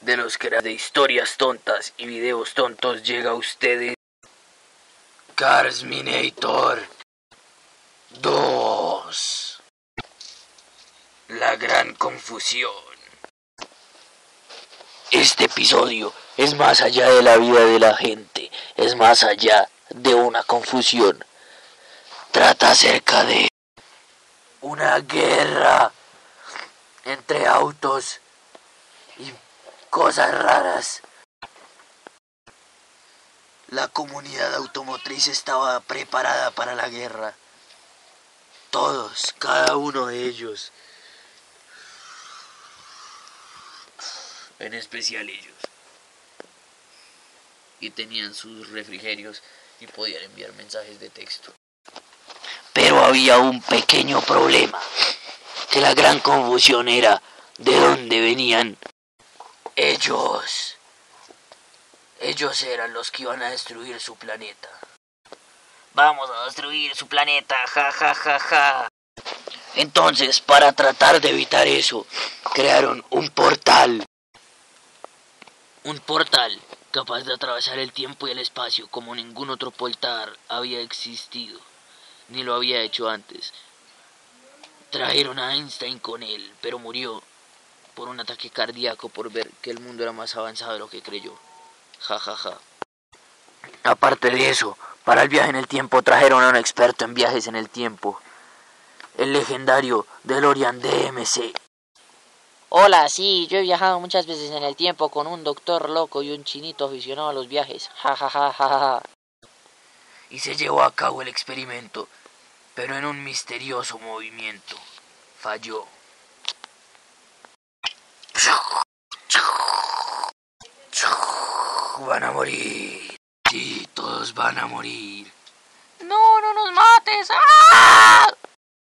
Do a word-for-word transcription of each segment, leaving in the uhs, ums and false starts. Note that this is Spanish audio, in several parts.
de los creadores de historias tontas y videos tontos llega a ustedes Carsminator dos. La gran confusión. Este episodio es más allá de la vida de la gente, es más allá de una confusión. Trata acerca de una guerra entre autos y cosas raras. La comunidad automotriz estaba preparada para la guerra. Todos, cada uno de ellos. En especial ellos. Y tenían sus refrigerios y podían enviar mensajes de texto. Pero había un pequeño problema. Que la gran confusión era de dónde venían ellos. Ellos eran los que iban a destruir su planeta. Vamos a destruir su planeta, ja ja ja ja. Entonces, para tratar de evitar eso, crearon un portal. Un portal capaz de atravesar el tiempo y el espacio como ningún otro portal había existido, ni lo había hecho antes. Trajeron a Einstein con él, pero murió por un ataque cardíaco por ver que el mundo era más avanzado de lo que creyó. Ja, ja, ja. Aparte de eso, para el viaje en el tiempo trajeron a un experto en viajes en el tiempo, el legendario DeLorean D M C. Hola, sí, yo he viajado muchas veces en el tiempo con un doctor loco y un chinito aficionado a los viajes. Ja, ja, ja, ja, ja. Y se llevó a cabo el experimento, pero en un misterioso movimiento falló. Van a morir. Sí, todos van a morir. No, no nos mates. ¡Ah!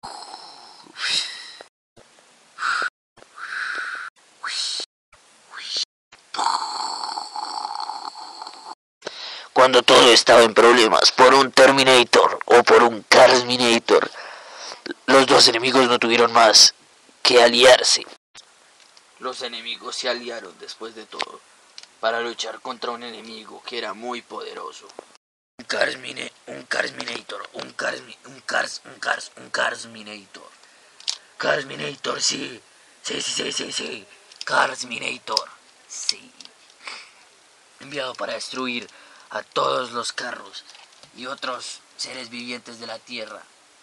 Cuando todo estaba en problemas por un Terminator o por un Carsminator, los dos enemigos no tuvieron más que aliarse. Los enemigos se aliaron después de todo para luchar contra un enemigo que era muy poderoso. Un Carsmine, un Carsminator, un Carsmi, un Cars, un Cars, un Carsminator. Carsminator, sí, sí, sí, sí, sí, sí. Carsminator, sí. Enviado para destruir a todos los carros y otros seres vivientes de la Tierra.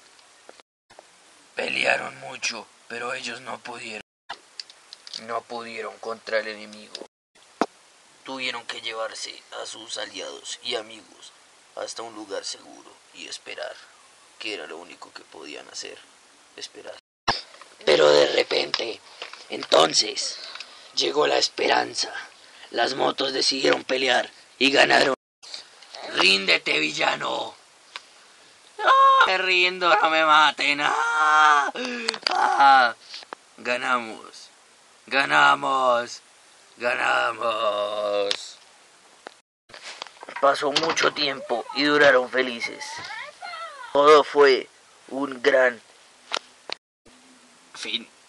Pelearon mucho, pero ellos no pudieron. No pudieron contra el enemigo. Tuvieron que llevarse a sus aliados y amigos hasta un lugar seguro y esperar, que era lo único que podían hacer, esperar. Pero de repente, entonces, llegó la esperanza. Las motos decidieron pelear y ganaron. ¡Ríndete, villano! ¡No! Me rindo, no me maten. ¡Ah! ¡Ah! Ganamos. Ganamos. Ganamos. Pasó mucho tiempo y duraron felices. Todo fue un gran fin.